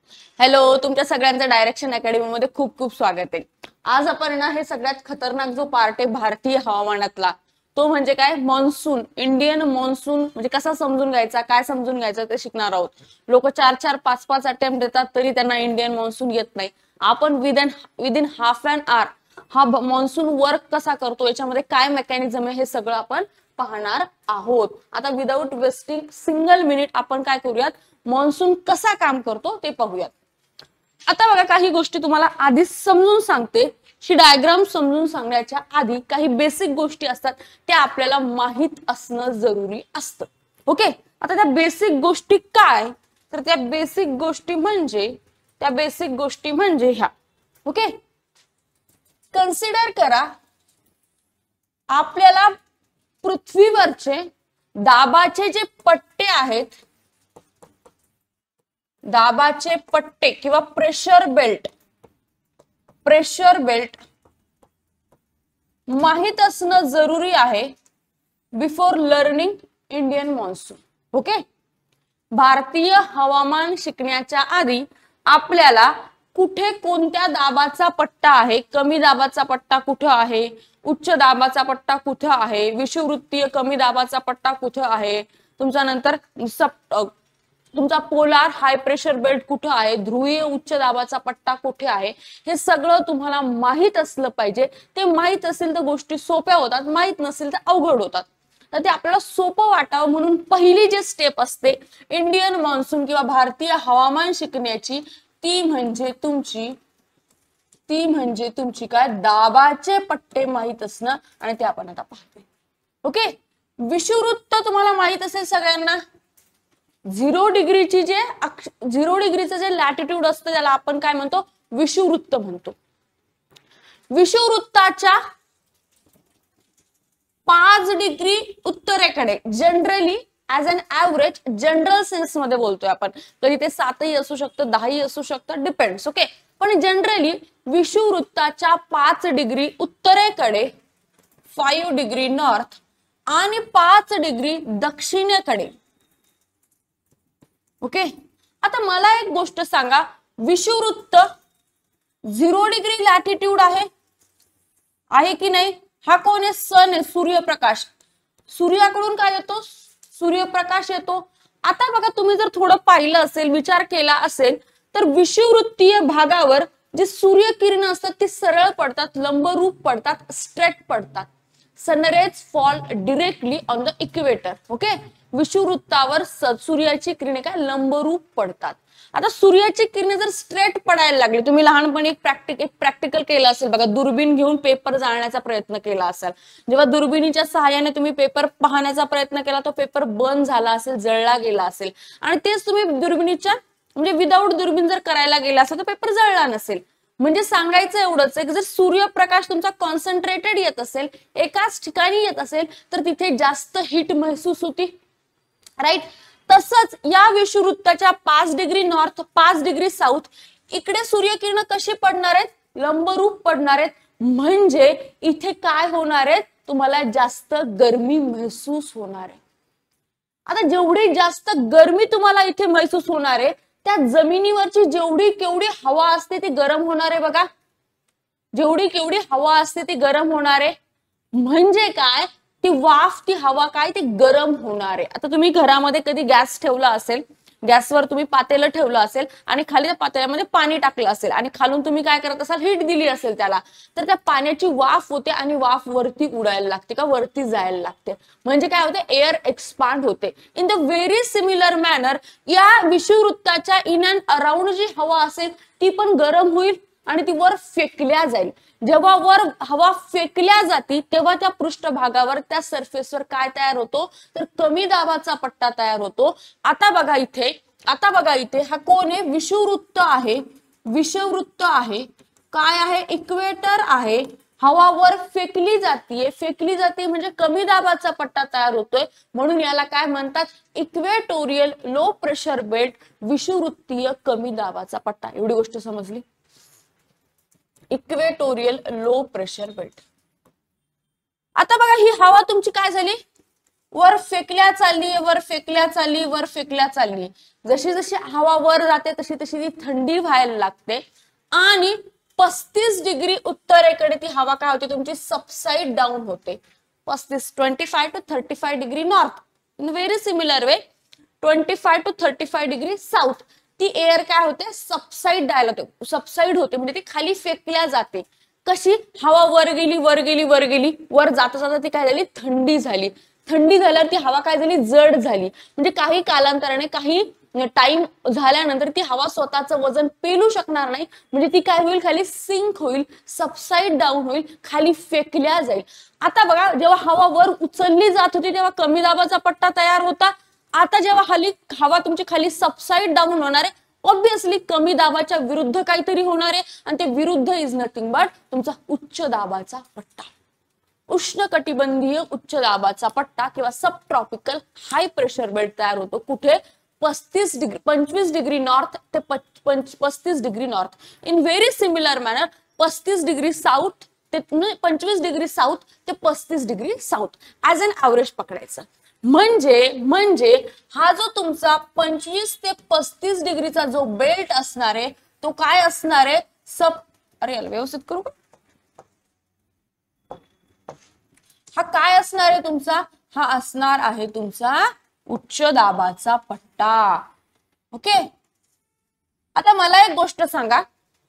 Hello, तुमच्या सगळ्यांचं direction academy मध्ये खूप खूप स्वागत आहे। आज आपण ना हे सगळ्यात खतरनाक जो पार्ट आहे भारतीय हवामानातला, तो म्हणजे काय, मान्सून। इंडियन मान्सून म्हणजे कसा समजून घ्यायचा, काय समजून घ्यायचं ते शिकणार आहोत। लोक 4-4, 5-5 अटेम्प्ट देतात तरी त्यांना इंडियन मान्सून येत नाही। आपण विदिन हाफ एन आवर हा मान्सून वर्क कसा करतो, याच्यामध्ये काय मेकॅनिझम आहे, हे सगळं आपण पाहणार आहोत। आता विदाउट वेस्टिंग सिंगल मिनिट आपण काय करूयात, मान्सून कसा काम करतो ते पाहूयात। आता बघा, काही गोष्टी तुम्हाला आधीच समजून सांगते। ही डायग्राम समजून सांगण्याच्या आधी काही बेसिक गोष्टी असतात, त्या आपल्याला माहित असणं जरुरी असतं। ओके, आता त्या बेसिक गोष्टी काय, तर त्या बेसिक गोष्टी म्हणजे ह्या। ओके, कन्सिडर करा, आपल्याला पृथ्वीवरचे दाबाचे जे पट्टे आहेत, दाबाचे पट्टे किंवा प्रेशर बेल्ट माहित असणं जरुरी आहे before learning Indian monsoon. Okay, भारतीय हवामान शिकण्याच्या आधी आपल्याला कुठे कोणत्या दाबाचा पट्टा आहे, कमी दाबाचा पट्टा कुठे आहे, उच्च दाबाचा पट्टा कुठे आहे, विषुववृत्तीय कमी दाबाचा पट्टा कुठे आहे, तुमचा नंतर तुमचा पोलार हाय प्रेशर बेल्ट कुठे आहे, ध्रुवीय उच्च दाबाचा पट्टा कुठे आहे, हे सगळं तुम्हाला माहित असलं पाहिजे। ते माहित असेल तर गोष्टी सोप्या होतात, माहित नसेल तर अवघड होतात। तर ते आपल्याला सोपं वाटावं म्हणून पहिली जी स्टेप असते इंडियन मान्सून किंवा भारतीय हवामान शिकण्याची, ती म्हणजे तुमची काय, दाबाचे पट्टे माहित असणं। आणि ते आपण आता पाहतोय। ओके, विषुववृत्त तुम्हाला माहित असेल सगळ्यांना। 0 डिग्रीचं जे लॅटिट्यूड असतं त्याला आपण काय म्हणतो, विषुववृत्त म्हणतो। विषुववृत्ताच्या 5 डिग्री उत्तरेकडे, generally as an average, general sense मध्ये बोलतोय आपण, कधी ते 7ही असू शकतं, 10ही असू शकतं, डिपेंड्स। ओके, पण जनरली विषुववृत्ताच्या 5 डिग्री उत्तरेकडे, 5 डिग्री नॉर्थ आणि 5 डिग्री दक्षिणेकडे। ओके, आता मला एक गोष्ट सांगा, विषुववृत्त 0 डिग्री लॅटिट्यूड आहे की नाही? हा कोण आहे? सन आहे, सूर्यप्रकाश। सूर्याकडून काय येतो? सूर्यप्रकाश येतो। आता बघा, तुम्ही जर थोडं पाहिलं असेल, विचार केला असेल, तर विषुववृत्तीय भागावर जे सूर्यकिरण असतात ते सरळ पडतात, लंबरूप पडतात, स्ट्रेट पडतात। Sunrays fall directly on the equator. Okay, विषुववृत्तावर सूर्याची किरणे काय, लंबरूप पडतात। आता सूर्याची किरणे जर स्ट्रेट पडायला लागली, तुम्ही लहानपणी एक प्रॅक्टिकल केलं असेल बघा, दुर्बीण घेऊन पेपर जाळण्याचा प्रयत्न केला असेल। जेव्हा दुर्बिणीच्या सहाय्याने तुम्ही पेपर पाहण्याचा प्रयत्न केला, तो पेपर बर्न झाला असेल, जळला गेला असेल। आणि तेच तुम्ही दुर्बिणीच्या म्हणजे विदाऊट दुर्बीण जर करायला गेला असेल तर पेपर जळला नसेल। म्हणजे सांगायचं एवढंच आहे की जर सूर्यप्रकाश तुमचा कॉन्सन्ट्रेटेड येत असेल, एकाच ठिकाणी येत असेल, तर तिथे जास्त हीट महसूस होती, राईट। तसंच या विषुववृत्ताच्या 5 डिग्री नॉर्थ, 5 डिग्री साऊथ इकडे सूर्यकिरण कशी पडणार आहेत, लंबरूप पडणार आहेत। म्हणजे इथे काय होणार आहे, तुम्हाला जास्त गरमी महसूस होणार आहे। आता जेवढी जास्त गरमी तुम्हाला इथे महसूस होणार आहे, त्या जमिनीवरची जेवढी केवढी हवा असते ती गरम होणार आहे बघा, जेवढी केवढी हवा असते ती गरम होणार आहे। म्हणजे काय, ती वाफ, ती हवा काय, ती गरम होणार आहे। आता तुम्ही घरामध्ये कधी गॅस ठेवला असेल, गॅसवर तुम्ही पातेलं ठेवलं असेल आणि खाली त्या पातेल्यामध्ये पाणी टाकलं असेल आणि खालून तुम्ही काय करत असाल, हीट दिली असेल त्याला, तर त्या पाण्याची वाफ होते आणि वाफ वरती उडायला लागते का वरती जायला लागते। म्हणजे काय होते, एअर एक्सपांड होते। In the very similar manner या विषुववृत्ताच्या इन अँड अराउंड जी हवा असेल ती पण गरम होईल आणि ती वर फेकल्या जाईल। जेव्हा वर हवा फेकल्या जाती तेव्हा त्या पृष्ठभागावर, त्या सरफेसवर काय तयार होतो, तर कमी दाबाचा पट्टा तयार होतो। आता बघा इथे हा कोण आहे, विषुववृत्त आहे, काय आहे, इक्वेटर आहे। हवा वर फेकली जाते म्हणजे कमी दाबाचा पट्टा तयार होतोय, म्हणून याला काय म्हणतात, इक्वेटोरियल लो प्रेशर बेल्ट, विषुववृत्तीय कमी दाबाचा पट्टा। एवढी गोष्ट समजली, इक्वेटोरियल लो प्रेशर बेल्ट। आता बघा, ही हवा तुमची काय झाली, वर फेकल्या चालली, वर फेकल्या चालली, वर फेकल्या चालली. जशी जशी हवा वर जाते तशी तशी ती थंडी व्हायला लागते आणि 35 डिग्री उत्तरेकडे ती हवा काय होते तुमची सबसाइड डाऊन होते. 25 to 35 degree north. In very similar way 25 to 35 degree south ती एअर काय होते सबसाइड होते म्हणजे ती खाली फेकल्या जाते. कशी हवा वर गेली वर गेली वर गेली, वर जाता जाता ती काय झाली थंडी झाली. थंडी झाल्यावर ती हवा काय झाली जड झाली. म्हणजे काही कालांतराने काही टाइम झाल्यानंतर ती हवा स्वतःचं वजन पेलू शकणार नाही. म्हणजे ती काय होईल खाली सिंक होईल, सबसाइड डाऊन होईल, खाली फेकल्या जाईल. आता बघा जेव्हा हवा वर उचलली जात होती तेव्हा कमी दाबाचा पट्टा तयार होता. आता जेव्हा हवा तुमची खाली सबसाइड डाऊन होणार आहे ऑब्विसली कमी दाबाच्या विरुद्ध काहीतरी होणार आहे आणि ते विरुद्ध इज नथिंग बट तुमचा उच्च दाबाचा पट्टा. उष्णकटिबंधीय उच्च दाबाचा पट्टा किंवा sub tropical high pressure belt तयार होतो. कुठे 25 डिग्री नॉर्थ ते 35 degree north. In very similar manner 35 degree south ते 25 डिग्री साऊथ ते 35 degree south as an average पकडायचं. म्हणजे हा जो तुमचा 25 ते 35 डिग्रीचा जो बेल्ट असणार आहे तो काय असणार आहे याला व्यवस्थित करू का? हा काय असणार आहे तुमचा? हा असणार आहे तुमचा उच्च दाबाचा पट्टा. ओके. आता मला एक गोष्ट सांगा,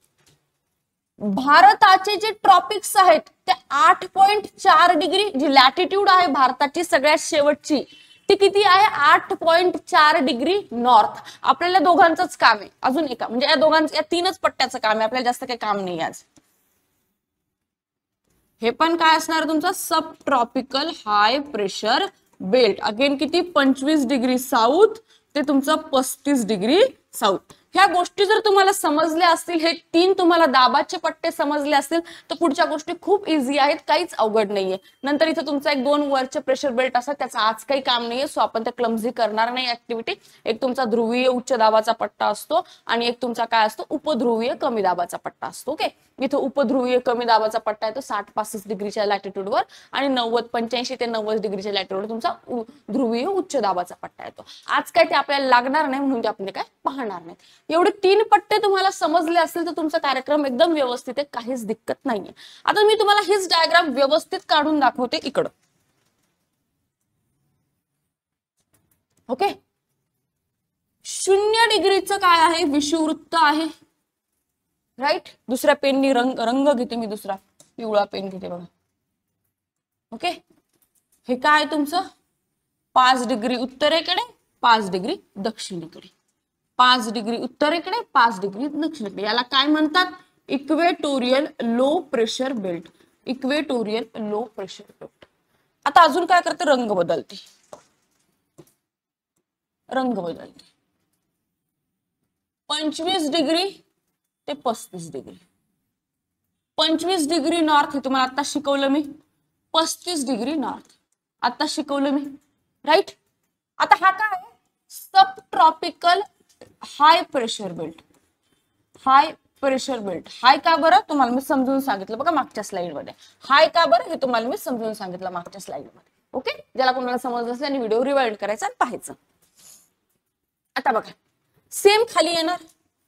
भारताचे जे ट्रॉपिक्स आहेत ते 8.4 डिग्री जी लॅटिट्यूड आहे भारताची सगळ्यात शेवटची ती किती आहे 8.4 डिग्री नॉर्थ. आपल्याला दोघांचंच काम आहे अजून एका म्हणजे या तीनच पट्ट्याचं काम आहे, आपल्याला जास्त काही काम नाही आज. हे पण काय असणार तुमचा sub tropical high pressure belt. Again किती 25 डिग्री साऊथ ते तुमचं 35 डिग्री साऊथ. ह्या गोष्टी जर तुम्हाला समजल्या असतील, हे 3 तुम्हाला दाबाचे पट्टे समजले असतील तर पुढच्या गोष्टी खूप इझी आहेत, काहीच अवघड नाहीये. नंतर इथे तुमचा 1-2 वरचे प्रेशर बेल्ट असतात त्याचं आज काही काम नाहीये सो आपण ते क्लमझी करणार नाही ऍक्टिव्हिटी. एक तुमचा ध्रुवीय उच्च दाबाचा पट्टा असतो आणि एक तुमचा काय असतो उपध्रुवीय कमी दाबाचा पट्टा असतो. ओके. इथे उपध्रुवीय कमी दाबाचा पट्टा येतो 60-65 डिग्रीच्या लॅटिट्यूडवर आणि 85 ते 90 डिग्रीच्या लॅटिट्यूडवर तुमचा ध्रुवीय उच्च दाबाचा पट्टा येतो. आज काय ते आपल्याला लागणार नाही म्हणून ते आपण काय पाहणार नाही. एवढे 3 पट्टे तुम्हाला समजले असतील तर तुमचा कार्यक्रम एकदम व्यवस्थित आहे, काहीच दिक्कत नाहीये. आता मी तुम्हाला हेच डायग्राम व्यवस्थित काढून दाखवते इकडं. ओके. 0 डिग्रीचं काय आहे विषुववृत्त आहे राईट. दुसऱ्या पेननी रंग घेते मी, दुसरा पिवळा पेन घेते बघा. ओके. हे काय तुमचं 5 डिग्री उत्तरेकडे 5 डिग्री दक्षिणेकडे. 5 डिग्री उत्तरेकडे 5 डिग्री दक्षिणेकडे. याला काय म्हणतात equatorial low pressure belt. Equatorial low pressure belt. आता अजून काय करते रंग बदलते. 25 डिग्री ते 35 डिग्री. 25 डिग्री नॉर्थ हे तुम्हाला आता शिकवलं मी. 35 डिग्री नॉर्थ आता शिकवलं मी राईट. आता हा काय sub tropical high pressure belt. High pressure belt. High का बरं तुम्हाला मी समजून सांगितलं बघा मागच्या स्लाइड मध्ये. हाय का बरं हे तुम्हाला मी समजून सांगितलं मागच्या स्लाइड मध्ये. ओके. ज्याला कोणाला समजलं असेल आणि व्हिडिओ रिवाइंड करायचा आणि पाहायचं. आता बघा सेम खाली येणार.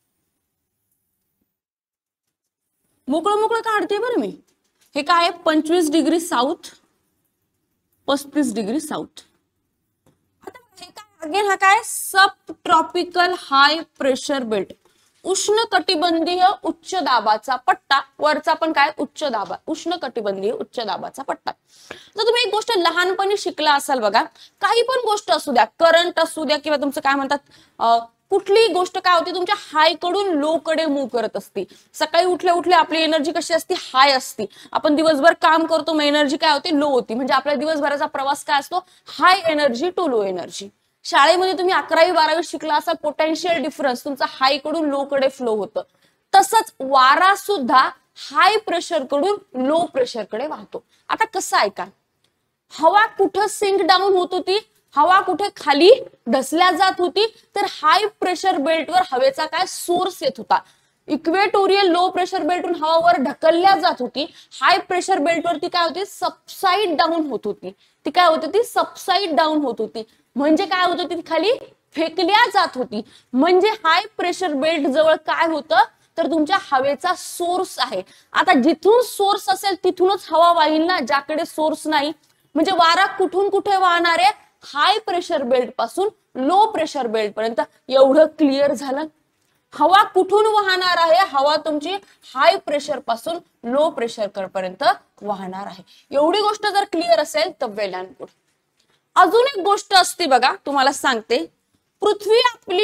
मोकळं काढते बरं मी. हे काय आहे 25 डिग्री साऊथ 35 डिग्री साऊथ. आता हे काय अगेन हा काय sub tropical high pressure belt. उष्णकटिबंधीय उच्च दाबाचा पट्टा. वरचा पण काय उच्च दाबा उष्णकटिबंधीय उच्च दाबाचा पट्टा. तर तुम्ही एक गोष्ट लहानपणी शिकला असाल बघा, काही पण गोष्ट असू द्या, करंट असू द्या किंवा तुमचं काय म्हणतात कुठलीही गोष्ट काय होती तुमच्या हाय कडून लो कडे मूव्ह करत असते. सकाळी उठल्या आपली एनर्जी कशी असते हाय असते. आपण दिवसभर काम करतो मग एनर्जी काय होते लो होती. म्हणजे आपल्या दिवसभराचा प्रवास काय असतो high energy to low energy. शाळेमध्ये तुम्ही 11वी-12वी शिकला असा पोटेन्शियल डिफरन्स तुमचा हाय कडून लो कडे फ्लो होतं. तसंच वारा सुद्धा हाय प्रेशर कडून लो प्रेशर कडे वाहतो. आता कसं आहे का हवा कुठं सिंक डाऊन होत होती, हवा कुठे खाली ढसल्या जात होती तर हाय प्रेशर बेल्टवर हवेचा काय सोर्स येत होता. इक्वेटोरियल लो प्रेशर बेल्टून हवा वर ढकलल्या जात होती, हाय प्रेशर बेल्ट वरती काय होती, सबसाइड डाऊन होत होती. ती काय होत होती, सबसाइड डाऊन होत होती. म्हणजे काय होत होती, खाली फेकल्या जात होती. म्हणजे हाय प्रेशर बेल्ट जवळ काय होतं, तर तुमच्या हवेचा सोर्स आहे. आता जिथून सोर्स असेल तिथूनच हवा वाहील ना, ज्याकडे सोर्स नाही. म्हणजे वारा कुठून कुठे वाहणार आहे, हाय प्रेशर बेल्ट पासून लो प्रेशर बेल्ट पर्यंत. एवढं क्लिअर झालं. हवा कुठून वाहणार आहे, हवा तुमची हाय प्रेशर पासून लो प्रेशर पर्यंत वाहणार आहे. एवढी गोष्ट जर क्लिअर असेल तर वेल अँड गुड. अजून एक गोष्ट असते बघा, तुम्हाला सांगते. पृथ्वी आपली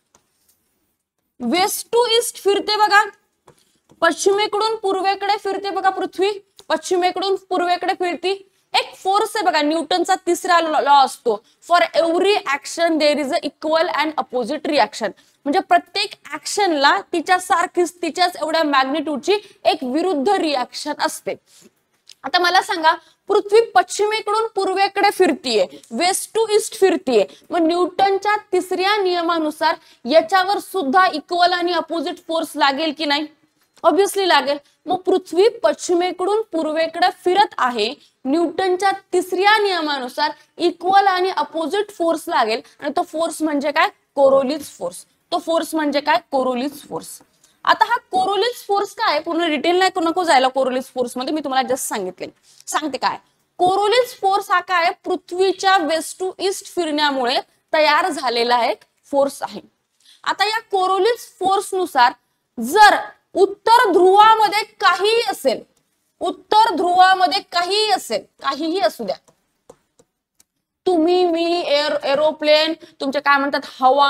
वेस्ट टू ईस्ट फिरते बघा, पश्चिमेकडून पूर्वेकडे फिरते बघा. पृथ्वी पश्चिमेकडून पूर्वेकडे फिरती. एक फोर्स आहे बघा, न्यूटनचा तिसरा लॉ असतो, for every action there is a equal and opposite reaction. म्हणजे प्रत्येक ऍक्शनला तिच्या सारखीच, तिच्याच एवढ्या मॅग्निट्यूडची एक विरुद्ध रिॲक्शन असते. आता मला सांगा, पृथ्वी पश्चिमेकडून पूर्वेकडे फिरतीये, वेस्ट टू ईस्ट फिरतीये. मग न्यूटनच्या तिसऱ्या नियमानुसार याच्यावर सुद्धा इक्वल आणि अपोजिट फोर्स लागेल की नाही? ऑब्विसली लागेल. मग पृथ्वी पश्चिमेकडून पूर्वेकडे फिरत आहे, न्यूटनच्या तिसऱ्या नियमानुसार इक्वल आणि अपोजिट फोर्स लागेल. आणि तो फोर्स म्हणजे काय? Coriolis force. तो फोर्स म्हणजे काय? Coriolis force. आता हा कोरोलिस फोर्स काय, पूर्ण डिटेल नाही नको जायला कोरोलिस फोर्स मध्ये, मी तुम्हाला जस्ट सांगितले. सांगते काय कोरोलिस फोर्स हा काय, पृथ्वीच्या वेस्ट टू ईस्ट फिरण्यामुळे तयार झालेला एक फोर्स आहे. आता या कोरोलिस फोर्स नुसार जर उत्तर ध्रुवामध्ये काहीही असेल, उत्तर ध्रुवामध्ये काहीही असेल, काहीही असू द्या, तुम्ही, मी, एरोप्लेन, तुमचे काय म्हणतात हवा,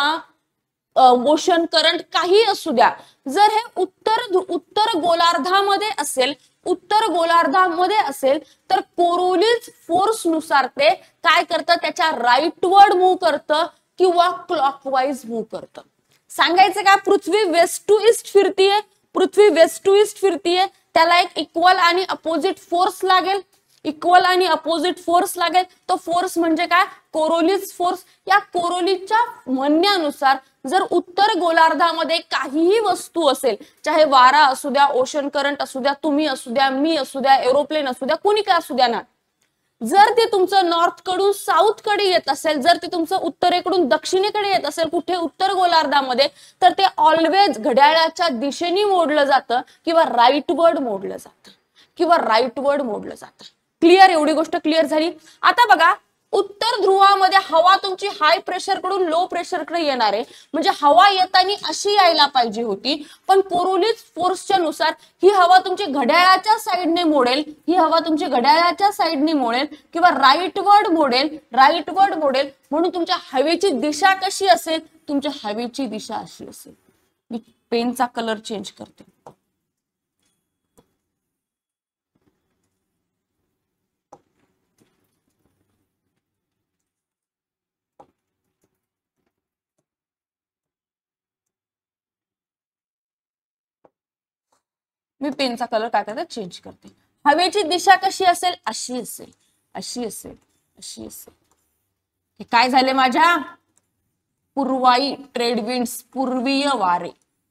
ओशन करंट, काही असू द्या, जर हे उत्तर गोलार्धामध्ये असेल, उत्तर गोलार्धामध्ये असेल तर कोरोलिस फोर्स नुसार ते काय करतं, त्याच्या राईटवर्ड मूव्ह करतं किंवा क्लॉकवाईज मूव्ह करतं. सांगायचं का, पृथ्वी वेस्ट टू ईस्ट फिरतीये, पृथ्वी वेस्ट टू ईस्ट फिरतीये, त्याला एक इक्वल आणि अपोजिट फोर्स लागेल, इक्वल आणि अपोजिट फोर्स लागेल. तो फोर्स म्हणजे काय? Coriolis force. या कोरोलिसच्या म्हणण्यानुसार जर उत्तर गोलार्धामध्ये काहीही वस्तू असेल, चाहे वारा असू द्या, ओशन करंट असू द्या, तुम्ही असू द्या, मी असू द्या, एरोप्लेन असू द्या, कोणी काय असू द्या ना, जर ते तुमचं नॉर्थ कडून साऊथ कडे येत असेल, जर ते तुमचं उत्तरेकडून दक्षिणेकडे येत असेल, कुठे उत्तर गोलार्धामध्ये, तर ते ऑलवेज घड्याळाच्या दिशेने मोडलं जातं किंवा राईटवर्ड मोडलं जातं, किंवा राईटवर्ड मोडलं जातं. क्लिअर? एवढी गोष्ट क्लिअर झाली. आता बघा, उत्तर ध्रुवामध्ये हवा तुमची हाय प्रेशर कडून लो प्रेशर कडे येणार आहे, म्हणजे हवा येताना अशी यायला पाहिजे होती, पण कोरोलिस फोर्सच्या नुसार ही हवा तुमची घड्याळाच्या साईडने मोडेल, ही हवा तुमची घड्याळाच्या साईडने मोडेल किंवा राईटवर्ड मोडेल, राईटवर्ड मोडेल. म्हणून तुमच्या हवेची दिशा कशी असेल? तुमच्या हवेची दिशा अशी असेल. मी पेनचा कलर चेंज करते. मी पेनचा कलर काय करते, चेंज करते. हवेची दिशा कशी असेल? अशी असेल, अशी असेल, अशी असेल. हे काय झाले माझ्या? पूर्वाई ट्रेड विंड्स, पूर्वीय वारे,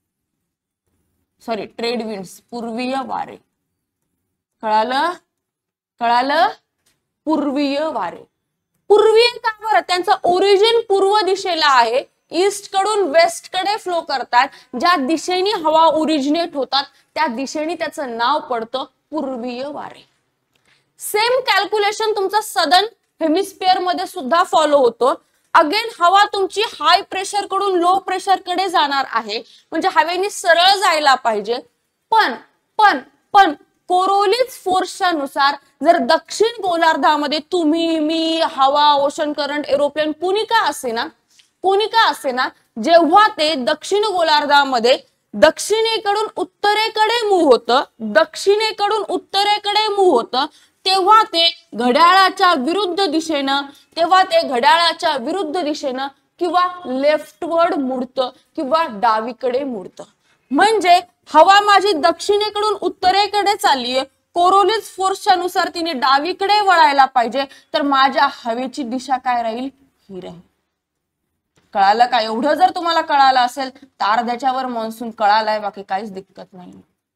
सॉरी ट्रेड विंड्स, पूर्वीय वारे. कळालं? कळालं? पूर्वीय वारे. पूर्वीय का बरं? त्यांचं ओरिजिन पूर्व दिशेला आहे, ईस्ट कडून वेस्ट कडे फ्लो करतात. ज्या दिशेने हवा ओरिजिनेट होतात त्या दिशेने त्याचं नाव पडतं पूर्वीय वारे. सेम कॅल्क्युलेशन तुमचा सदर्न हेमिस्फिअर मध्ये सुद्धा फॉलो होतो. अगेन हवा तुमची हाय प्रेशर कडून लो प्रेशर कडे जाणार आहे, म्हणजे हवेने सरळ जायला पाहिजे. पण पण पण कोरोलिस फोर्सच्या नुसार जर दक्षिण गोलार्धामध्ये तुम्ही, मी, हवा, ओशन करंट, एरोप्लेन, कोणी का असेना, कोणी का असेना, जेव्हा ते दक्षिण गोलार्धामध्ये दक्षिणेकडून उत्तरेकडे मूव्ह होतं, दक्षिणेकडून उत्तरेकडे मूव्ह होतं, तेव्हा ते घड्याळाच्या विरुद्ध दिशेनं, तेव्हा ते घड्याळाच्या विरुद्ध दिशेनं किंवा लेफ्टवर्ड मुडतं किंवा डावीकडे मुडतं. म्हणजे हवा माझी दक्षिणेकडून उत्तरेकडे चाललीये, कोरोलिस फोर्सच्या नुसार तिने डावीकडे वळायला पाहिजे, तर माझ्या हवेची दिशा काय राहील? ही राहील. कळालं का? एवढं जर तुम्हाला कळालं असेल तर अर्ध्याच्या वर मान्सून कळालाय, बाकी काहीच दिक्कत नाही.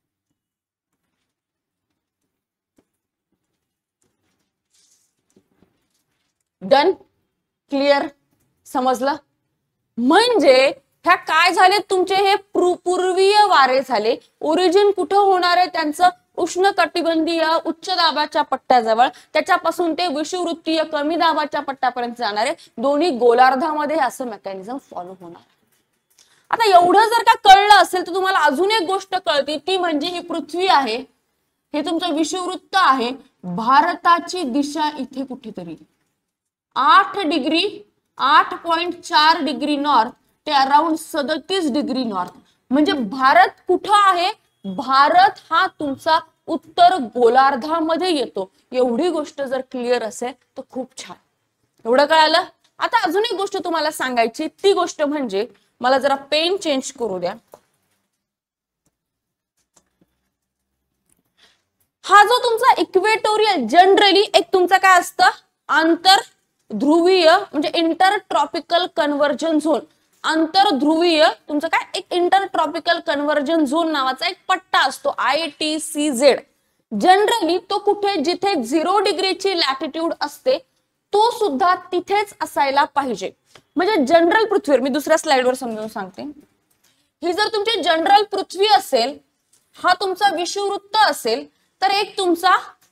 डन, क्लिअर, समजलं? म्हणजे ह्या काय झाले तुमचे हे पूर्वीय वारे झाले. ओरिजिन कुठं होणार आहे त्यांचं? उष्णकटिबंधीय उच्च दाबाच्या पट्ट्याजवळ, त्याच्यापासून ते विषुववृत्तीय कमी दाबाच्या पट्ट्यापर्यंत जाणारे दोन्ही गोलार्धामध्ये असं मेकॅनिझम फॉलो होणार. आता एवढं जर का कळलं असेल तर तुम्हाला अजून एक गोष्ट कळते, ती म्हणजे ही पृथ्वी आहे, हे तुमचं विषुववृत्त आहे. भारताची दिशा इथे कुठेतरी 8 डिग्री 8.4 डिग्री नॉर्थ ते अराउंड 37 डिग्री नॉर्थ. म्हणजे भारत कुठं आहे? भारत हा तुमचा उत्तर गोलार्धामध्ये येतो. एवढी गोष्ट जर क्लिअर असेल तर खूप छान. एवढं कळालं? आता अजून एक गोष्ट तुम्हाला सांगायची, ती गोष्ट म्हणजे, मला जरा पेन चेंज करू द्या. हा जो तुमचा इक्वेटोरियल, जनरली एक तुमचा काय असतं, आंतर ध्रुवीय म्हणजे इंटर ट्रॉपिकल कन्व्हर्जन झोन. आंतर ध्रुवीय तुमचं काय, एक इंटर ट्रॉपिकल कन्व्हर्जन झोन नावाचा एक पट्टा असतो, ITCZ. जनरली तो कुठे, जिथे 0 डिग्रीची लॅटिट्यूड असते तो सुद्धा तिथेच असायला पाहिजे. म्हणजे जनरल पृथ्वीवर, मी दुसऱ्या स्लाइडवर समजून सांगते. ही जर तुमची जनरल पृथ्वी असेल, हा तुमचा विषुववृत्त असेल, तर एक तुमचा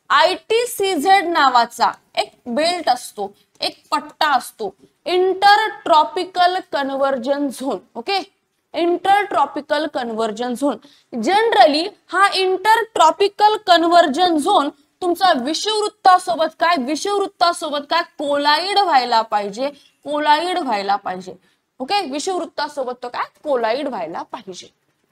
ITCZ नावाचा एक बेल्ट असतो, एक पट्टा असतो, inter tropical convergence zone. Okay, inter tropical convergence zone. Generally हा इंटर ट्रॉपिकल कन्व्हर्जन झोन तुमचा विषुववृत्तासोबत काय, विषुववृत्तासोबत काय कोलाइड व्हायला पाहिजे, कोलाइड व्हायला पाहिजे. ओके, विषुववृत्तासोबत तो काय कोलाइड व्हायला पाहिजे.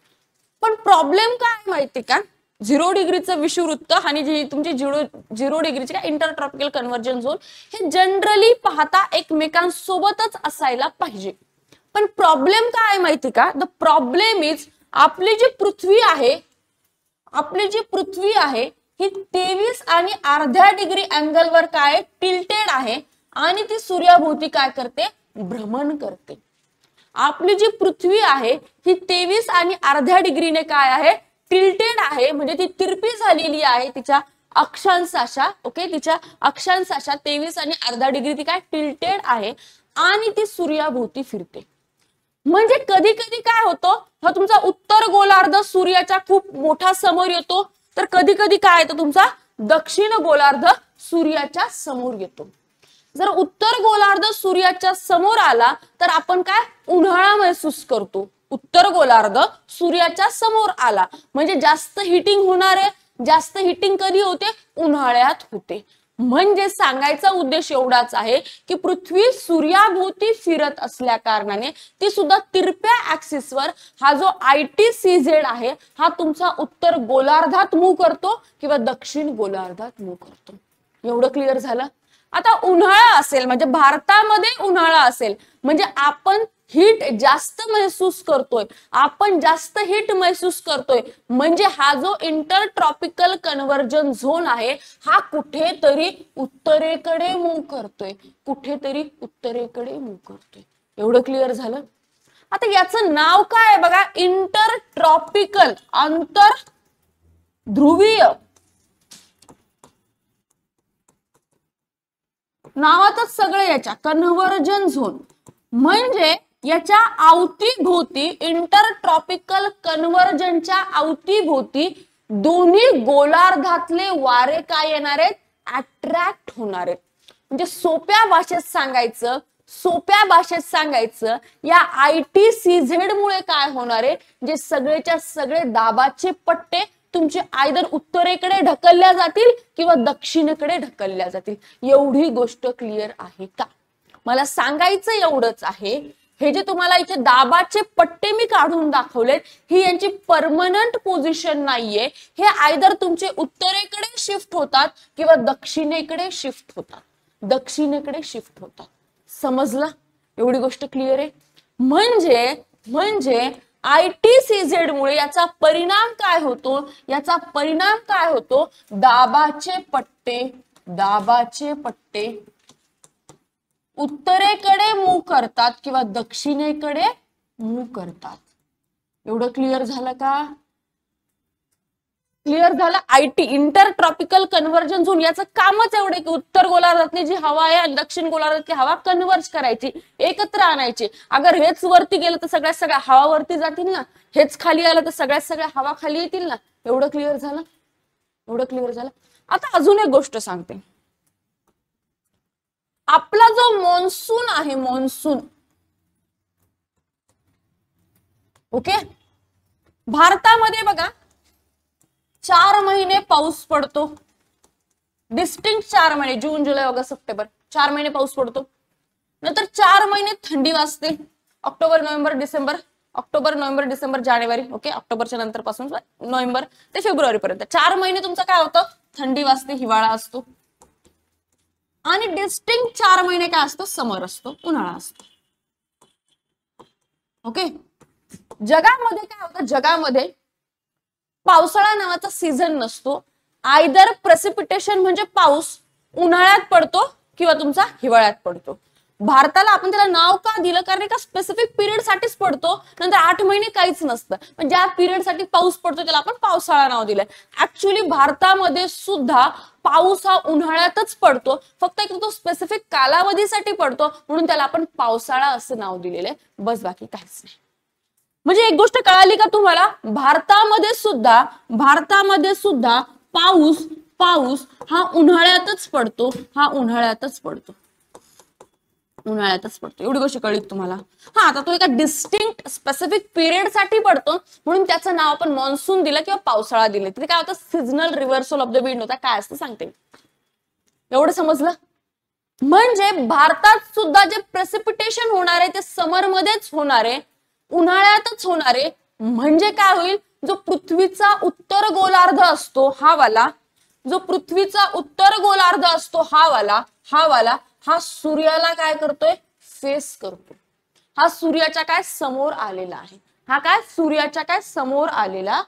पण प्रॉब्लेम काय माहिती का, 0 डिग्रीचं विषुववृत्त आणि जी तुमची 0 डिग्रीची काय इंटर ट्रॉपिकल कन्व्हर्जन झोन हे जनरली पाहता एकमेकांसोबतच असायला पाहिजे. पण प्रॉब्लेम काय माहिती का, द प्रॉब्लेम इज, आपली जी पृथ्वी आहे, आपली जी पृथ्वी आहे ही 23 आणि अर्ध्या डिग्री अँगलवर काय टिल्टेड आहे आणि ती सूर्याभोवती काय करते, भ्रमण करते. आपली जी पृथ्वी आहे ही 23 आणि अर्ध्या डिग्रीने काय आहे, टिल्टेड आहे. म्हणजे ती तिरपी झालेली आहे तिच्या अक्षांशाच्या. ओके, तिच्या अक्षांशाच्या 23 आणि अर्धा डिग्री ती काय टिल्टेड आहे आणि ती सूर्याभोवती फिरते. म्हणजे कधी कधी काय होतं, हा तुमचा उत्तर गोलार्ध सूर्याच्या खूप मोठा समोर येतो, तर कधी कधी काय येतो तुमचा दक्षिण गोलार्ध सूर्याच्या समोर येतो. जर उत्तर गोलार्ध सूर्याच्या समोर आला तर आपण काय उन्हाळा महसूस करतो. उत्तर गोलार्ध सूर्याच्या समोर आला म्हणजे जास्त हिटिंग होणार आहे. जास्त हिटिंग कधी होते, उन्हाळ्यात होते. म्हणजे सांगायचा उद्देश एवढाच आहे की पृथ्वी सूर्याभोवती फिरत असल्या कारणाने ती सुद्धा तिरप्या ऍक्सिसवर हा जो ITCZ आहे हा तुमचा उत्तर गोलार्धात मूव्ह करतो किंवा दक्षिण गोलार्धात मूव्ह करतो. एवढं क्लिअर झालं? आता उन्हाळा असेल म्हणजे भारतामध्ये उन्हाळा असेल म्हणजे आपण हीट जास्त महसूस करतोय, आपण जास्त हीट महसूस करतोय. म्हणजे हा जो इंटर ट्रॉपिकल कन्व्हर्जन झोन आहे हा कुठेतरी उत्तरेकडे मूव्ह करतोय, कुठेतरी उत्तरेकडे मूव्ह करतोय. एवढं क्लिअर झालं? आता याचं नाव काय आहे बघा, इंटर ट्रॉपिकल, आंतर ध्रुवीय. नावातच सगळे याच्या कन्व्हर्जन झोन. म्हणजे याच्या अवतीभोवती, इंटर ट्रॉपिकल कन्व्हर्जनच्या अवतीभोवती दोन्ही गोलार्धातले वारे काय येणार आहेत, अट्रॅक्ट होणार आहेत. म्हणजे सोप्या भाषेत सांगायचं या ITCZ मुळे काय होणार आहे, जे सगळेच्या सगळे दाबाचे पट्टे तुमचे आयदर उत्तरेकडे ढकलल्या जातील किंवा दक्षिणेकडे ढकलल्या जातील. एवढी गोष्ट क्लिअर आहे का? मला सांगायचं एवढंच आहे, हे जे तुम्हाला इथे दाबाचे पट्टे मी काढून दाखवलेत ही यांची परमनंट पोझिशन नाहीये. हे आयदर तुमचे उत्तरेकडे शिफ्ट होतात किंवा दक्षिणेकडे शिफ्ट होतात, दक्षिणेकडे शिफ्ट होतात. समजलं? एवढी गोष्ट क्लिअर आहे? म्हणजे ITCZ मुळे याचा परिणाम काय होतो, याचा परिणाम काय होतो, दाबाचे पट्टे उत्तरेकडे मूव्ह करतात किंवा दक्षिणेकडे मूव्ह करतात. एवढं क्लिअर झालं का? क्लिअर झालं. IT inter tropical convergence zone याचं कामच एवढे की उत्तर गोलार्धातली जी हवा आहे आणि दक्षिण गोलार्धातली हवा कन्व्हर्ज करायची, एकत्र आणायची. अगर हेच वरती गेलं तर सगळ्या हवा वरती जातील ना, हेच खाली आलं तर सगळ्या हवा खाली येतील ना. एवढं क्लिअर झालं. एवढं क्लिअर झालं. आता अजून एक गोष्ट सांगते. आपला जो मॉन्सून आहे, मॉन्सून, ओके, भारतामध्ये बघा 4 महिने पाऊस पडतो. डिस्टिंक्ट 4 महिने, जून जुलै ऑगस्ट सप्टेंबर 4 महिने पाऊस पडतो. नंतर 4 महिने थंडी वाजते. October November December, October November December जानेवारी, ओके, ऑक्टोबरच्या नंतर पासून नोव्हेंबर ते फेब्रुवारी पर्यंत 4 महिने तुमचं काय होतं, थंडी वाजते, हिवाळा असतो. आणि डिस्टिंक्ट 4 महिने काय असतं, समर असतो, उन्हाळा असतो. ओके. जगामध्ये काय होतं, जगामध्ये पावसाळा नावाचा सीझन नसतो. आयदर प्रेसिपिटेशन म्हणजे पाऊस उन्हाळ्यात पडतो किंवा तुमचा हिवाळ्यात पडतो. भारताला आपण त्याला नाव का दिलं, कारण एका स्पेसिफिक पिरियड साठीच पडतो. नंतर 8 महिने काहीच नसतं. पण ज्या पिरियड साठी पाऊस पडतो त्याला आपण पावसाळा नाव दिलंय. ऍक्च्युअली भारतामध्ये सुद्धा पाऊस हा उन्हाळ्यातच पडतो, फक्त एक तो स्पेसिफिक कालावधीसाठी पडतो, म्हणून त्याला आपण पावसाळा असं नाव दिलेलं आहे. बस, बाकी काहीच नाही. म्हणजे एक गोष्ट कळाली का तुम्हाला, भारतामध्ये सुद्धा पाऊस हा उन्हाळ्यातच पडतो, उन्हाळ्यातच पडतो. एवढी गोष्ट कळली तुम्हाला. हा, आता तो एका डिस्टिंक्ट स्पेसिफिक पिरियड साठी पडतो, म्हणून त्याचं नाव आपण मॉन्सून दिलं किंवा पावसाळा दिलं. तिथे काय होतं, seasonal reversal of the wind होता. काय असतं सांगते. एवढं समजलं. म्हणजे भारतात सुद्धा जे प्रेसिपिटेशन होणार आहे ते समर मध्येच होणार आहे, उन्हाळ्यातच होणार आहे. म्हणजे काय होईल, जो पृथ्वीचा उत्तर गोलार्ध असतो हा वाला, जो पृथ्वीचा उत्तर गोलार्ध असतो हा वाला हा सूर्याला काय करतोय, फेस करतो. हा सूर्याच्या काय समोर आलेला आहे. हा काय सूर्याच्या काय समोर आलेला,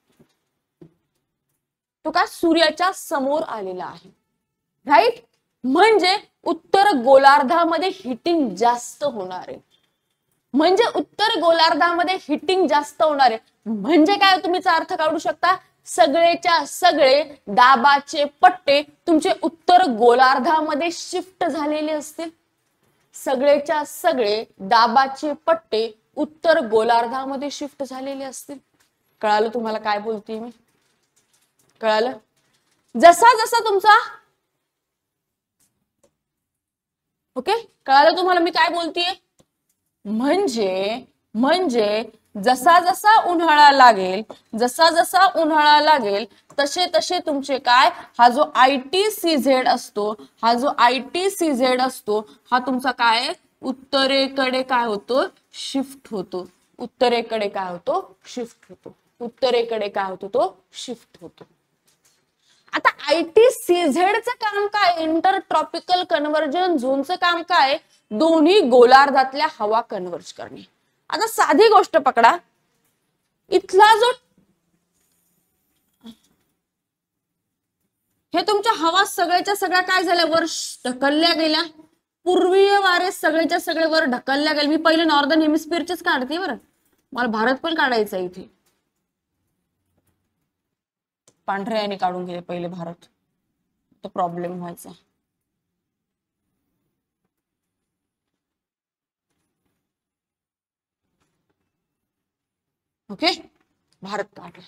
तो काय सूर्याच्या समोर आलेला आहे. राईट. म्हणजे उत्तर गोलार्धामध्ये हिटिंग जास्त होणार आहे. म्हणजे उत्तर गोलार्धामध्ये हिटिंग जास्त होणार आहे. म्हणजे काय तुम्हीचा अर्थ काढू शकता, सगळेच्या सगळे दाबाचे पट्टे तुमचे उत्तर गोलार्धामध्ये शिफ्ट झालेले असतील. सगळेच्या सगळे दाबाचे पट्टे उत्तर गोलार्धामध्ये शिफ्ट झालेले असतील. कळालं तुम्हाला काय बोलते मी? कळालं. जसा जसा तुमचा, ओके, कळालं तुम्हाला मी काय बोलतेय. म्हणजे जसा जसा उन्हाळा लागेल तसे तसे तुमचे काय, हा जो ITCZ असतो, हा तुमचा काय उत्तरेकडे काय होतो, शिफ्ट होतो. उत्तरेकडे काय होतो, शिफ्ट होतो. आता ITCZचं काम काय, इंटर ट्रॉपिकल कन्व्हर्जन झोनचं काम काय, दोन्ही गोलार्धातल्या हवा कन्व्हर्ज करणे. आता साधी गोष्ट पकडा, इथला जो हे तुमच्या हवा सगळ्याच्या सगळ्या काय झाल्या, वर ढकलल्या गेल्या. पूर्वीय वारे सगळेच्या सगळे वर ढकलल्या गेले. मी पहिले नॉर्दर्न हेमिस्फिअरचेच काढते बरं, मला भारत पण काढायचा इथे. पांढऱ्या याने काढून गेले पहिले भारत, तो प्रॉब्लेम व्हायचा. ओके, भारत काढला.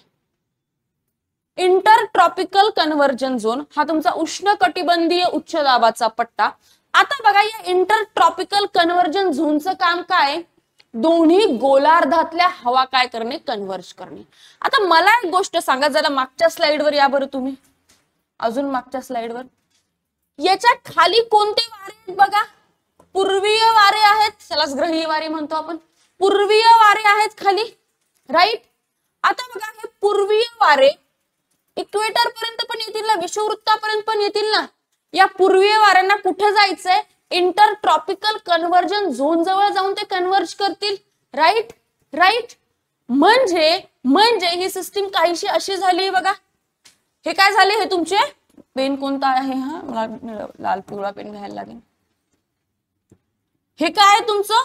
इंटर ट्रॉपिकल कन्व्हर्जन झोन हा तुमचा उष्ण कटिबंधीय उच्च दाबाचा पट्टा. आता बघा, या इंटर ट्रॉपिकल कन्व्हर्जन झोनचं काम काय, दोन्ही गोलार्धातल्या हवा काय करणे, कन्व्हर्ज करणे. आता मला एक गोष्ट सांगा, जरा मागच्या स्लाइडवर या बरं तुम्ही, अजून मागच्या स्लाइडवर. याच्या खाली कोणते वारे आहेत बघा, पूर्वीय वारे आहेत, त्यालाच ग्रहीय वारे म्हणतो आपण. पूर्वीय वारे आहेत खाली, राईट. आता बघा, हे पूर्वीय वारे इक्वेटर पर्यंत पण येतील ना, विषुववृत्तापर्यंत पण येतील ना. या पूर्वीय वाऱ्यांना कुठे जायचंय, इंटर ट्रॉपिकल कन्व्हर्जन झोन जवळ जाऊन ते कन्व्हर्ज करतील. राईट. म्हणजे ही सिस्टीम काहीशी अशी झाली बघा. हे काय झाले, हे तुमचे पेन कोणता आहे, हा मला लाल पिवळा पेन घ्यायला लागेल. हे काय आहे तुमचं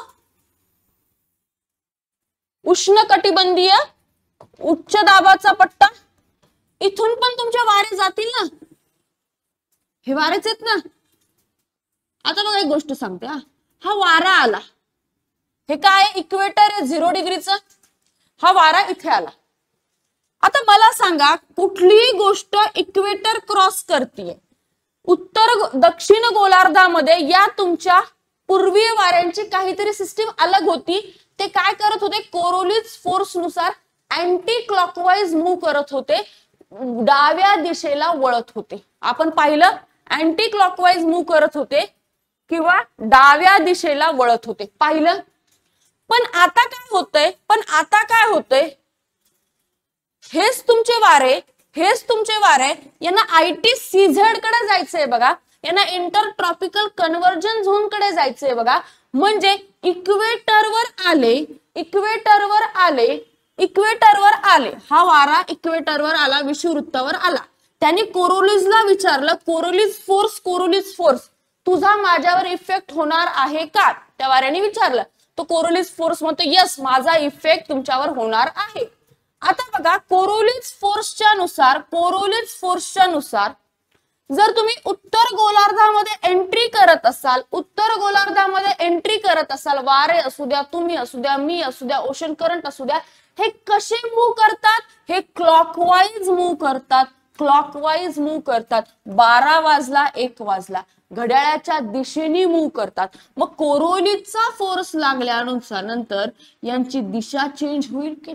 उष्णकटिबंधीय उच्च दाबाचा पट्टा. इथून पण तुमचे वारे जातील ना, हे वारेच आहेत ना. आता बघा एक गोष्ट सांगते, हा वारा आला, हे काय इक्वेटर आहे 0 डिग्रीचं, हा वारा इथे आला. आता मला सांगा कुठलीही गोष्ट इक्वेटर क्रॉस करतीये, उत्तर दक्षिण गोलार्धामध्ये या तुमच्या पूर्वीय वाऱ्यांची काहीतरी सिस्टीम अलग होती. ते काय करत होते, कोरोलिस फोर्स नुसार अँटी क्लॉकवाईज मूव्ह करत होते, डाव्या दिशेला वळत होते. आपण पाहिलं अँटी क्लॉकवाईज मूव्ह करत होते किंवा डाव्या दिशेला वळत होते, पाहिलं. पण आता काय होतंय, हेच तुमचे वारे यांना ITCZ कडे जायचंय बघा, यांना इंटर ट्रॉपिकल कन्व्हर्जन झोन कडे जायचंय बघा. म्हणजे इक्वेटरवर आले, हा वारा इक्वेटरवर आला, विषुववृत्तावर आला. त्यांनी कोरोलिसला विचारलं, कोरोलिस फोर्स तुझा माझ्यावर इफेक्ट होणार आहे का, त्या वाऱ्याने विचारलं. तो कोरोलिस फोर्स म्हणतो यस, माझा इफेक्ट तुमच्यावर होणार आहे. आता बघा कोरोलिस फोर्सच्या नुसार जर तुम्ही उत्तर गोलार्धामध्ये एंट्री करत असाल, वारे असू द्या, तुम्ही असू द्या, मी असू द्या, ओशन करंट असू द्या, हे कसे मूव्ह करतात, हे क्लॉकवाईज मूव्ह करतात. 12 वाजला 1 वाजला घड्याळाच्या दिशेने मूव्ह करतात. मग कोरोलिसचा फोर्स लागल्यानुसार नंतर यांची दिशा चेंज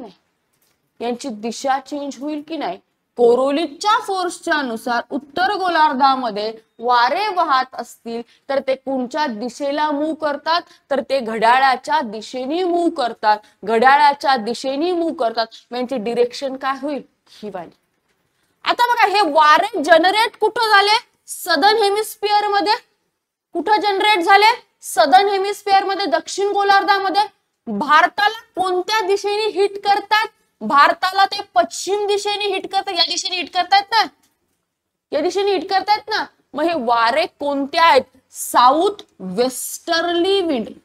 होईल की नाही, कोरोलिसच्या फोर्सच्या नुसार उत्तर गोलार्धामध्ये वारे वाहत असतील तर ते कोणत्या दिशेला मूव्ह करतात, तर ते घड्याळाच्या दिशेने मूव्ह करतात. म्हणजे डिरेक्शन काय होईल, ही वाली. आता बघा हे वारे जनरेट कुठं झाले, सदर्न हेमिस्फिअर मध्ये. कुठं जनरेट झाले, सदर्न हेमिस्फिअर मध्ये, दक्षिण गोलार्धामध्ये. भारताला कोणत्या दिशेने हिट करतात, भारताला ते पश्चिम दिशेने हिट करतात, या दिशेने हिट करतात ना. मग हे वारे कोणते आहेत, साऊथ वेस्टर्ली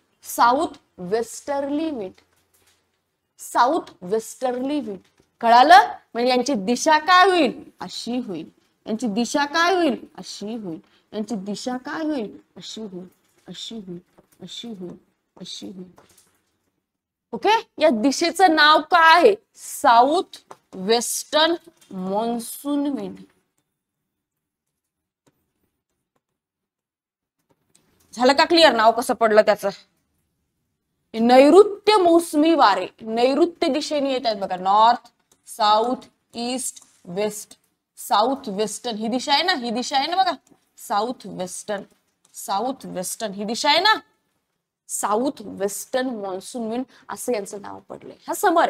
विंड. कळालं. म्हणजे यांची दिशा काय होईल, अशी होईल. अशी होईल. ओके, या दिशेचं नाव काय आहे, साऊथ वेस्टर्न मॉन्सून विंड. झालं का क्लिअर, नाव कसं पडलं त्याचं. नैऋत्य मोसमी वारे नैऋत्य दिशेने येत आहेत बघा, north, south, east, west. South western ही दिशा आहे ना, बघा, साऊथ वेस्टर्न ही दिशा आहे ना, साऊथ वेस्टर्न मॉन्सून विंड असं यांचं नाव पडलंय. हा समर आहे,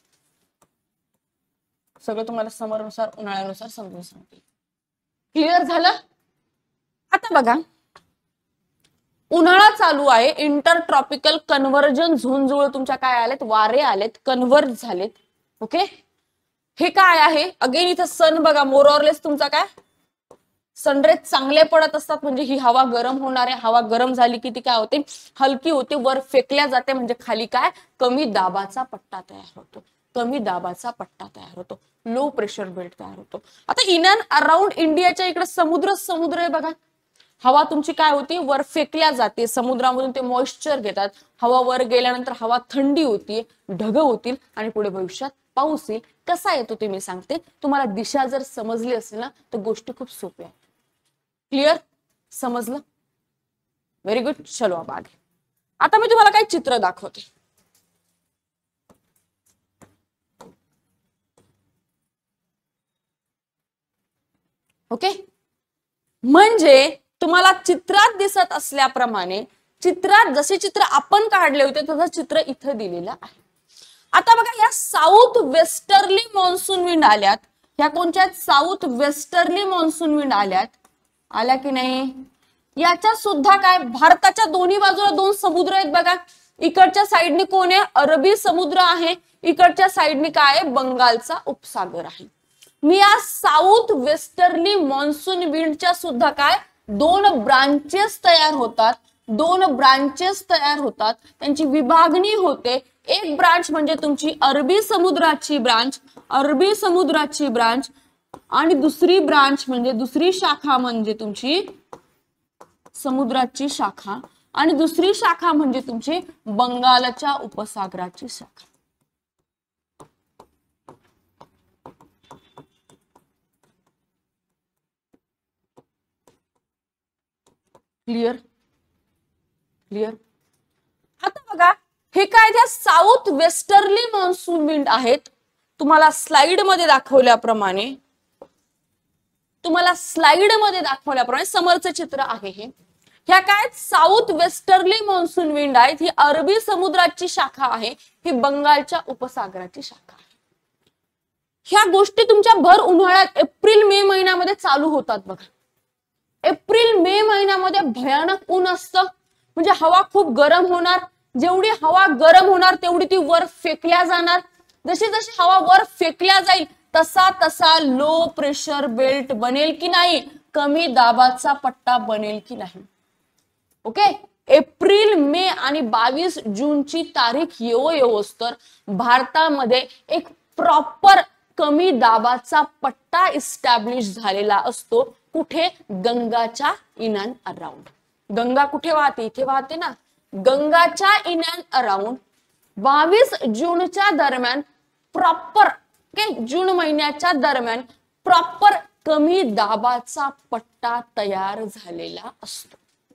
सगळं तुम्हाला समरनुसार उन्हाळ्यानुसार समजून सांगते. क्लिअर झालं. आता बघा उन्हाळा चालू आहे, इंटर ट्रॉपिकल कन्व्हर्जन झोन जवळ तुमच्या काय आलेत, वारे आलेत, कन्व्हर्ज झालेत. ओके, हे काय आहे, अगेन इथं सन बघा, मोरऑरलेस तुमचा काय सनरेज चांगले पडत असतात. म्हणजे ही हवा गरम होणार आहे, हवा गरम झाली की ती काय होते, हलकी होते, वर फेकल्या जाते. म्हणजे खाली काय, कमी दाबाचा पट्टा तयार होतो, लो प्रेशर बेल्ट तयार होतो. आता इन अँड अराउंड इंडियाच्या इकडे समुद्र आहे बघा. हवा तुमची काय होती, वर फेकल्या जाते, समुद्रामधून ते मॉइश्चर घेतात. हवा वर गेल्यानंतर हवा थंडी होती, ढग होतील आणि पुढे भविष्यात पाऊस येईल. कसा येतो ते मी सांगते. तुम्हाला दिशा जर समजली असेल ना तर गोष्टी खूप सोप्या आहेत. क्लिअर, समजलं, व्हेरी गुड. चलो अब आगे. आता मी तुम्हाला काही चित्र दाखवते. ओके, म्हणजे तुम्हाला चित्रात दिसत असल्याप्रमाणे चित्रात जसे चित्र आपण काढले होते तसं चित्र इथं दिलेलं आहे. आता बघा या साऊथ वेस्टर्ली मॉन्सून विंड आल्यात. ह्या कोणत्या, साऊथ वेस्टर्ली मॉन्सून विंड आल्या की नाही. याच्या सुद्धा काय, भारताच्या दोन्ही बाजूला 2 समुद्र आहेत बघा. इकडच्या साईडने कोण आहे, अरबी समुद्र आहे, इकडच्या साईडने काय आहे, बंगालचा उपसागर आहे. मी या साऊथ वेस्टर्ली मॉन्सून विंडच्या सुद्धा काय 2 ब्रांचेस तयार होतात. दोन ब्रांचेस तयार होतात, त्यांची विभागणी होते. एक ब्रांच म्हणजे तुमची अरबी समुद्राची ब्रांच, अरबी समुद्राची ब्रांच, आणि दुसरी ब्रांच म्हणजे दुसरी शाखा म्हणजे तुमची समुद्राची शाखा, आणि दुसरी शाखा म्हणजे तुमची बंगालच्या उपसागराची शाखा. क्लिअर? क्लिअर? आता बघा, हे काय त्या साऊथ वेस्टर्ली मॉन्सून विंड आहेत. तुम्हाला स्लाइड मध्ये दाखवल्याप्रमाणे समोरचं चित्र आहे हे. ह्या काय साऊथ वेस्टर्ली मॉन्सून विंड आहेत. ही अरबी समुद्राची शाखा आहे, ही बंगालच्या उपसागराची शाखा आहे. ह्या गोष्टी तुमच्या भर उन्हाळ्यात एप्रिल मे महिन्यामध्ये चालू होतात बघा. एप्रिल मे महिन्यामध्ये भयानक ऊन असतं, म्हणजे हवा खूप गरम होणार. जेवढी हवा गरम होणार तेवढी ती वर फेकल्या जाणार. जशी जशी हवा वर फेकल्या जाईल तसा तसा लो प्रेशर बेल्ट बनेल की नाही, कमी दाबाचा पट्टा बनेल की नाही. ओके, एप्रिल मे आणि 22 जूनची तारीख येवोस तर भारतामध्ये एक प्रॉपर कमी दाबाचा पट्टा इस्टॅब्लिश झालेला असतो. कुठे? गंगाच्या इन अँड अराउंड. गंगा कुठे वाहते? इथे वाहते ना. गंगाच्या इन अँड अराउंड 22 जूनच्या दरम्यान प्रॉपर, जून महिन्याच्या दरम्यान प्रॉपर कमी दाबाचा पट्टा तयार झालेला असतो.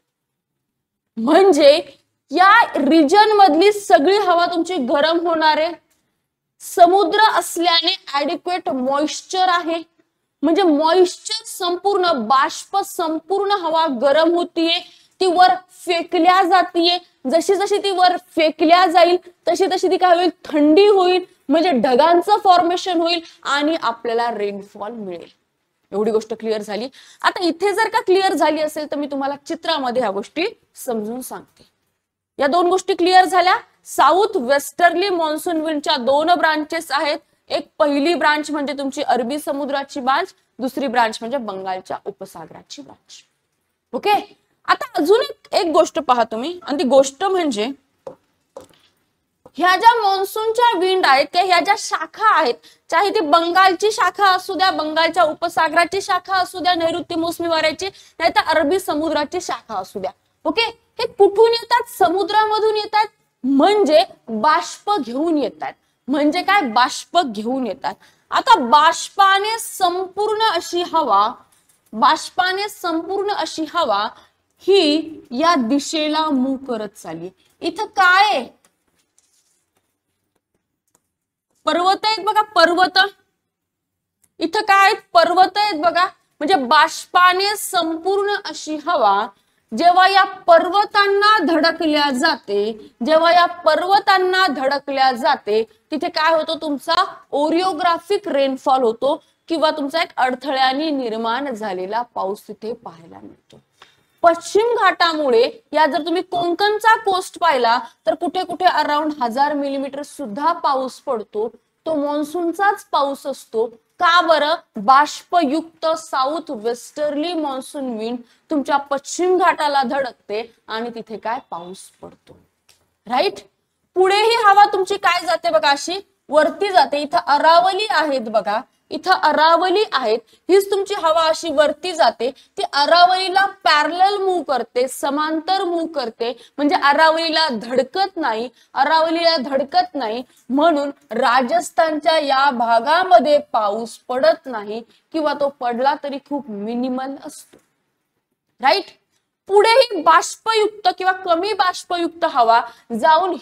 म्हणजे या रिजन मधली सगळी हवा तुमची गरम होणार आहे. समुद्र असल्याने ऍडिक्वेट मॉइश्चर आहे, म्हणजे मॉइश्चर संपूर्ण बाष्प संपूर्ण हवा गरम होतीये, ती वर फेकल्या जातीये. जशी जशी ती वर फेकल्या जाईल तशी तशी ती काय होईल? थंडी होईल, म्हणजे ढगांचं फॉर्मेशन होईल आणि आपल्याला रेनफॉल मिळेल. एवढी गोष्ट क्लिअर झाली. आता इथे जर का क्लिअर झाली असेल तर मी तुम्हाला चित्रामध्ये ह्या गोष्टी समजून सांगते. या दोन गोष्टी क्लिअर झाल्या. साऊथ वेस्टर्ली मॉन्सून विंडच्या दोन ब्रांचेस आहेत. एक पहिली ब्रांच म्हणजे तुमची अरबी समुद्राची ब्रांच, दुसरी ब्रांच म्हणजे बंगालच्या उपसागराची ब्रांच. ओके, आता अजून एक गोष्ट पहा तुम्ही, आणि ती गोष्ट म्हणजे ह्या ज्या मॉन्सूनच्या विंड आहेत त्या ह्या ज्या शाखा आहेत, चाहे ती बंगालची शाखा असू द्या, बंगालच्या उपसागराची शाखा असू द्या, नैऋत्य मोसमी वाऱ्याची, नाही तर अरबी समुद्राची शाखा असू द्या. ओके, हे कुठून येतात? समुद्रामधून येतात, म्हणजे बाष्प घेऊन येतात. म्हणजे काय? बाष्प घेऊन येतात. आता बाष्पाने संपूर्ण अशी हवा ही या दिशेला मूव करत चालली. इथं काय आहे? पर्वत आहेत बघा, पर्वत. इथं काय आहेत? पर्वत आहेत बघा. म्हणजे बाष्पाने संपूर्ण अशी हवा जेव्हा या पर्वतांना धडकल्या जाते, तिथे काय होतो? तुमचा ओरिओग्राफिक रेनफॉल होतो, किंवा तुमचा एक अडथळ्याने निर्माण झालेला पाऊस तिथे पाहायला मिळतो. पश्चिम घाटामुळे या जर तुम्ही कोकणचा कोस्ट पाहिला तर कुठे कुठे अराउंड 1000 मिलीमीटर सुद्धा पाऊस पडतो. तो मॉन्सूनचाच पाऊस असतो. का बरं? बाष्पयुक्त साऊथ वेस्टर्ली मॉन्सून विंड तुमच्या पश्चिम घाटाला धडकते आणि तिथे काय? पाऊस पडतो. राईट. पुढे ही हवा तुमची काय जाते बघा, अशी वरती जाते. इथं अरावली आहेत बघा, इथं अरावली आहेत. हीच तुमची हवा अशी वरती जाते. ती अरावलीला पॅरलल मूव्ह करते, समांतर मूव्ह करते, म्हणजे अरावलीला धडकत नाही. म्हणून राजस्थानच्या या भागामध्ये पाऊस पडत नाही, किंवा तो पडला तरी खूप मिनिमल असतो. राईट. पुढे ही बाष्पयुक्त किंवा कमी बाष्पयुक्त हवा जाऊन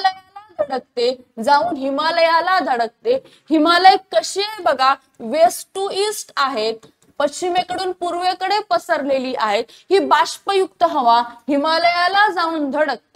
हिमालयाला धडकते. हिमालय कशी आहे बघा, वेस्ट टू ईस्ट आहेत, पश्चिमेकडून पूर्वेकडे पसरलेली आहेत. ही बाष्पयुक्त हवा हिमालयाला जाऊन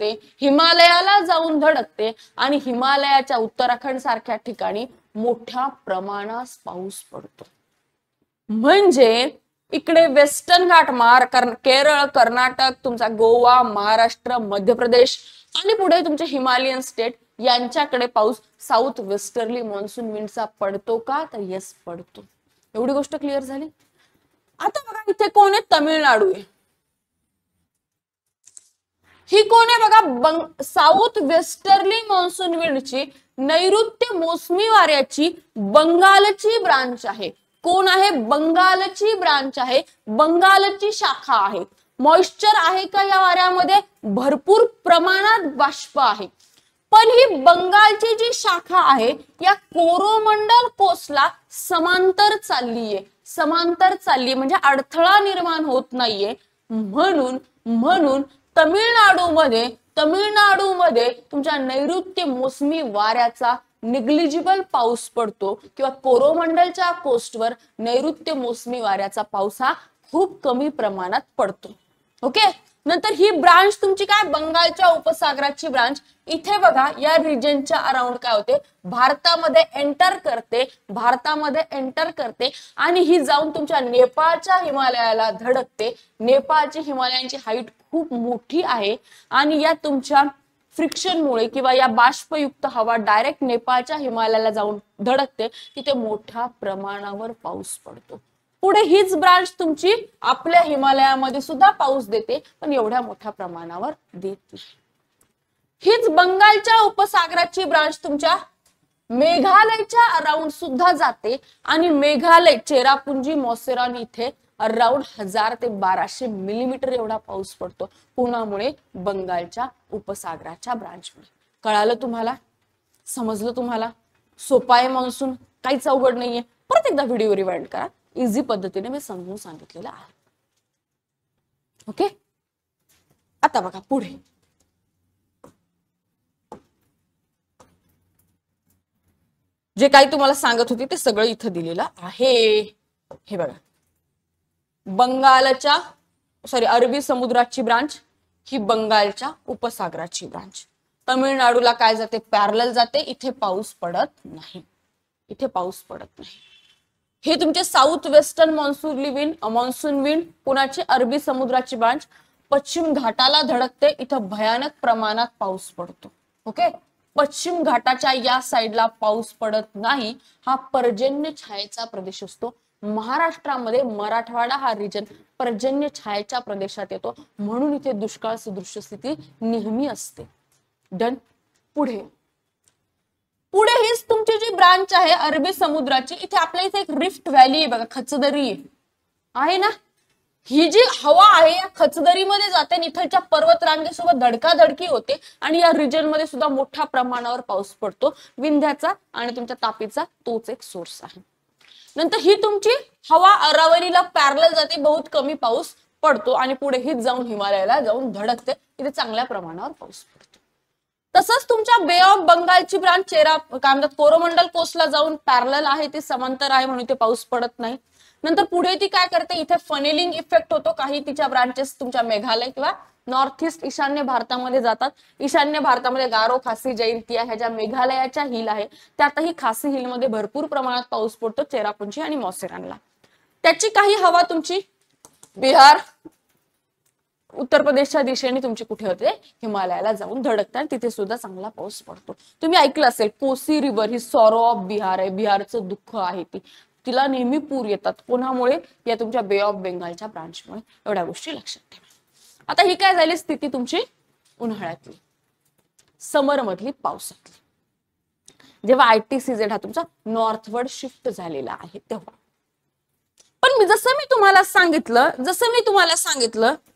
धडकते आणि हिमालयाच्या उत्तराखंड सारख्या ठिकाणी मोठ्या प्रमाणात पाऊस पडतो. म्हणजे इकडे वेस्टर्न घाट, केरळ, कर्नाटक, तुमचा गोवा, महाराष्ट्र, मध्य प्रदेश आणि पुढे तुमचे हिमालयन स्टेट यांच्याकडे पाऊस साऊथ वेस्टर्ली मॉन्सून विंडचा पडतो का? तर येस, पडतो. एवढी गोष्ट क्लिअर झाली. आता बघा इथे कोण आहे? तमिळनाडू आहे. ही कोण आहे बघा, साऊथ वेस्टर्ली मॉन्सून विंडची नैऋत्य मोसमी वाऱ्याची बंगालची ब्रांच आहे. कोण आहे? बंगालची ब्रांच आहे, बंगालची शाखा आहे. मॉइश्चर आहे का या वाऱ्यामध्ये? भरपूर प्रमाणात बाष्प आहे. पण ही बंगालची जी शाखा आहे या कोरोमंडल कोस्टला समांतर चाललीये, समांतर चालली म्हणजे अडथळा निर्माण होत नाहीये. म्हणून तमिळनाडूमध्ये तुमच्या नैऋत्य मोसमी वाऱ्याचा निग्लिजिबल पाऊस पडतो किंवा कोरोमंडलच्या कोस्टवर नैऋत्य मोसमी वाऱ्याचा पाऊस हा खूप कमी प्रमाणात पडतो. ओके. नंतर ही ब्रांच तुमची काय, बंगालच्या उपसागराची ब्रांच. इथे बघा या रिजनच्या अराउंड काय होते, भारतामध्ये एंटर करते आणि ही जाऊन तुमच्या नेपाळच्या हिमालयाला धडकते. नेपाळची हिमालयांची हाईट खूप मोठी आहे आणि या तुमच्या फ्रिक्शनमुळे किंवा या बाष्पयुक्त हवा डायरेक्ट नेपाळच्या हिमालयाला जाऊन धडकते, तिथे मोठ्या प्रमाणावर पाऊस पडतो. पुढे हीच ब्रांच तुमची आपल्या हिमालयामध्ये सुद्धा पाऊस देते, पण एवढ्या मोठ्या प्रमाणावर देत नाही. हीच बंगालच्या उपसागराची ब्रांच तुमच्या मेघालयच्या अराउंड सुद्धा जाते आणि मेघालय चेरापुंजी मौसेरान इथे अराउंड 1000 ते 1200 मिलीमीटर एवढा पाऊस पडतो. कोणामुळे? बंगालच्या उपसागराच्या ब्रांचमुळे. कळालं तुम्हाला? समजलं तुम्हाला? सोपा आहे मॉन्सून, काहीच अवघड नाहीये. परत एकदा व्हिडिओ रिवाइंड करा, इझी पद्धतीने मी समजून सांगितलेलं आहे. ओके. आता बघा पुढे, जे काही तुम्हाला सांगत होती ते सगळं इथं दिलेलं आहे. हे बघा, अरबी समुद्राची ब्रांच ही बंगालच्या उपसागराची ब्रांच. तमिळनाडूला काय जाते, पॅरलल जाते. इथे पाऊस पडत नाही, इथे पाऊस पडत नाही. हे तुमचे साऊथ वेस्टर्न मॉन्सून विंड पुण्याची अरबी समुद्राची ब्रांच पश्चिम घाटाला धडकते. इथं भयानक प्रमाणात पाऊस पडतो. ओके. पश्चिम घाटाच्या या साईडला पाऊस पडत नाही. हा पर्जन्य छायेचा प्रदेश असतो. महाराष्ट्रामध्ये मराठवाडा हा रिजन पर्जन्य छायेच्या प्रदेशात येतो, म्हणून इथे दुष्काळ सदृश स्थिती नेहमी असते. डन. पुढे हीच तुमची जी ब्रांच आहे अरबी समुद्राची. इथे आपल्या इथे एक रिफ्ट व्हॅली आहे बघा, खचदरी आहे ना. ही जी हवा आहे या खचदरीमध्ये जाते आणि इथलच्या पर्वत रांगेसोबत धडकाधडकी होते आणि या रिजन मध्ये सुद्धा मोठ्या प्रमाणावर पाऊस पडतो. विंध्याचा आणि तुमच्या तापीचा तोच एक सोर्स आहे. नंतर ही तुमची हवा अरावलीला पॅरलल जाते, बहुत कमी पाऊस पडतो आणि पुढे हीच जाऊन हिमालयाला जाऊन धडकते. इथे चांगल्या प्रमाणावर पाऊस पडतो. तसंच तुमच्या बे ऑफ बंगालची ब्रांच कोरोमंडल कोस्टला जाऊन पॅरलल आहे, ती समांतर आहे, म्हणून इथे पाऊस पडत नाही. नंतर पुढे ती काय करते, इथे फनेलिंग इफेक्ट होतो. काही तिच्या ब्रांचेस तुमच्या मेघालय किंवा नॉर्थ ईस्ट ईशान्य भारतामध्ये जातात. ईशान्य भारतामध्ये गारो, खासी, जैंतिया ह्या ज्या मेघालयाच्या हिल आहे त्यातही खासी हिल मध्ये भरपूर प्रमाणात पाऊस पडतो, चेरापुंजी आणि मौसेरानला. त्याची काही हवा तुमची बिहार, उत्तर प्रदेशच्या दिशेने तुमची कुठे होते, हिमालयाला जाऊन धडकतात. तिथे सुद्धा चांगला पाऊस पडतो. तुम्ही ऐकलं असेल कोसी रिव्हर ही सॉरो ऑफ बिहार आहे, बिहारचं दुःख आहे ती. तिला नेहमी पूर येतात. कोणामुळे? या तुमच्या बे ऑफ बेंगालच्या ब्रांचमुळे. एवढ्या गोष्टी लक्षात ठेवा. आता ही काय झाली स्थिती तुमची उन्हाळ्यातली. समर मधली पावसातली, जेव्हा ITCZ हा तुमचा नॉर्थवर्ड शिफ्ट झालेला आहे तेव्हा. पण जसं मी तुम्हाला सांगितलं